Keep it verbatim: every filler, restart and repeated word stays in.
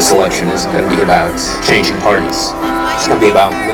this election isn't going to be about changing parties. It's going to be about